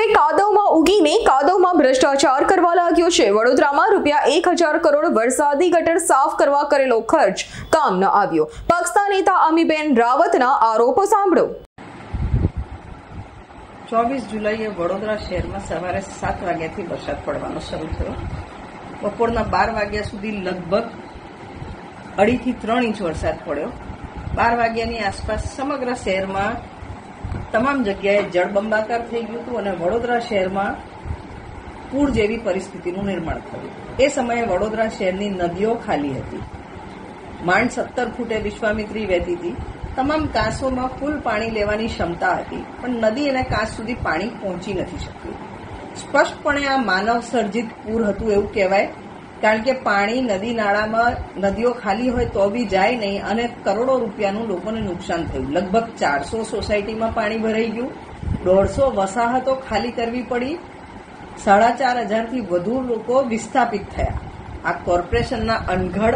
હવે કાદવમાં ઉગીને કાદવમાં ભ્રષ્ટાચાર કરવા લાગ્યો છે। વડોદરામાં ₹1,000 કરોડ વરસાદી ગટર સાફ કરવા કરેલો ખર્ચ કામ ન આવ્યો। પક્ષના નેતા અમીબેન રાવતના આરોપો સાંભળો। 24 જુલાઈએ વડોદરા શહેરમાં સવારે 7 વાગ્યાથી વરસાદ પડવાનો શરૂ થયો। બપોરના 12 વાગ્યા સુધી લગભગ 2.5 થી 3 ઇંચ વરસાદ પડ્યો। 12 વાગ્યાની આસપાસ સમગ્ર શહેરમાં તમામ જગ્યાએ જળબંબાકાર થઈ ગયું હતું અને વડોદરા શહેરમાં પૂર જેવી પરિસ્થિતિનું નિર્માણ થયું। એ સમયે વડોદરા શહેરની નદીઓ ખાલી હતી। માંડ 17 ફૂટે વિશ્વામિત્રી વહેતી હતી। તમામ કાંસોમાં ફૂલ પાણી લેવાની ક્ષમતા હતી, પણ નદી અને કાંસ સુધી પાણી પહોંચી નથી શક્યું। સ્પષ્ટપણે આ માનવ સર્જિત પૂર હતું એવું કહેવાય, કારણ કે પાણી નદી નાળામાં નદીઓ ખાલી હોય તો બી જાય નહીં અને કરોડો રૂપિયાનું લોકોને નુકસાન થયું। લગભગ 400 સોસાયટીમાં પાણી ભરાઈ ગયું, 150 વસાહતો ખાલી કરવી પડી, 4,500 થી વધુ લોકો વિસ્થાપિત થયા। આ કોર્પોરેશનના અણઘડ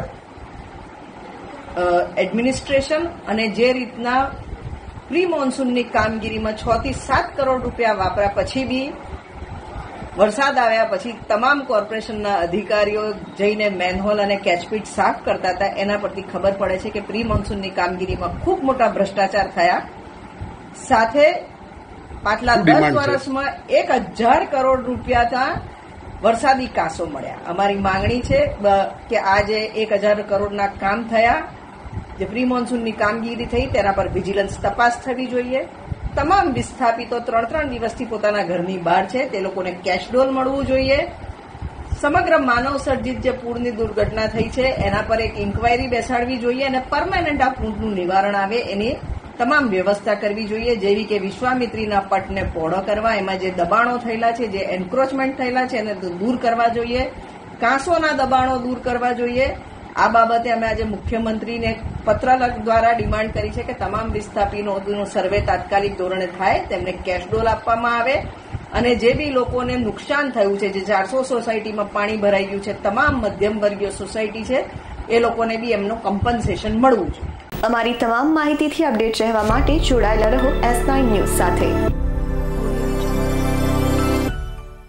એડમિનિસ્ટ્રેશન અને જે રીતના પ્રી મોન્સૂનની કામગીરીમાં 6 થી 7 કરોડ રૂપિયા વાપર્યા પછી બી વરસાદ આવ્યા પછી તમામ કોર્પોરેશનના અધિકારીઓ જઈને મેનહોલ અને કેચપીટ સાફ કરતા હતા। એના પરથી ખબર પડે છે કે પ્રી મોન્સૂનની કામગીરીમાં ખૂબ મોટા ભ્રષ્ટાચાર થયા। સાથે પાછલા 10 વર્ષમાં 1,000 કરોડ રૂપિયાના વરસાદી કાંસો મળ્યા। અમારી માંગણી છે કે આ જે 1,000 કરોડના કામ થયા, જે પ્રી મોન્સૂનની કામગીરી થઈ, તેના પર વિજિલન્સ તપાસ થવી જોઈએ। તમામ વિસ્થાપિતો 3-3 દિવસથી પોતાના ઘરની બહાર છે, તે લોકોને કેશડોલ મળવું જોઈએ। સમગ્ર માનવ સર્જિત જે પૂરની દુર્ઘટના થઈ છે એના પર એક ઇન્કવાયરી બેસાડવી જોઈએ અને પરમાનન્ટ આ પૂરનું નિવારણ આવે એની તમામ વ્યવસ્થા કરવી જોઈએ, જેવી કે વિશ્વામિત્રીના પટને પહોળો કરવા, એમાં જે દબાણો થયેલા છે, જે એન્ક્રોચમેન્ટ થયેલા છે એને દૂર કરવા જોઈએ, કાંસોના દબાણો દૂર કરવા જોઈએ। આ બાબતે અમે આજે મુખ્યમંત્રીને પત્ર દ્વારા ડિમાન્ડ કરી છે કે તમામ વિસ્થાપિતોનો સર્વે તાત્કાલિક ધોરણે થાય, તેમને કેશડોલ આપવામાં આવે અને જે બી લોકોને નુકસાન થયું છે, જે 400 સોસાયટીમાં પાણી ભરાઈ ગયું છે, તમામ મધ્યમ વર્ગીય સોસાયટી છે, એ લોકોને બી એમનું કમ્પન્સેશન મળવું જોઈએ। અમારી તમામ માહિતીથી અપડેટ રહેવા માટે જોડાયેલા રહો S9 ન્યૂઝ સાથે।